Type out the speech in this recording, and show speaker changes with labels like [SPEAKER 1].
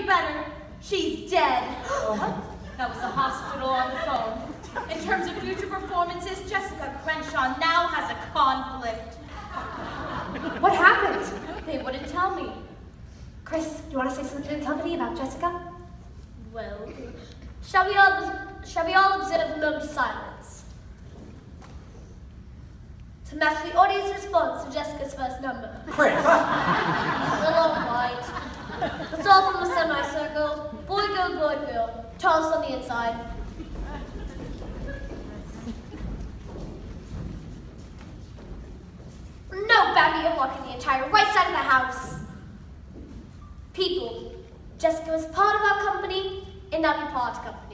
[SPEAKER 1] any better. She's dead. That was the hospital on the phone. In terms of future performances, Jessica Crenshaw now has a conflict.
[SPEAKER 2] What happened?
[SPEAKER 1] They wouldn't tell me.
[SPEAKER 2] Chris, do you want to say something to the company about Jessica?
[SPEAKER 3] Well, shall we all observe a moment of silence to match the audience response to Jessica's first number?
[SPEAKER 4] Chris!
[SPEAKER 3] Well, all right. Let's all from a semicircle. Boy girl, toss on the inside. No boundary blocking the entire right side of the house. People, Jessica is part of our company, and now be part of company.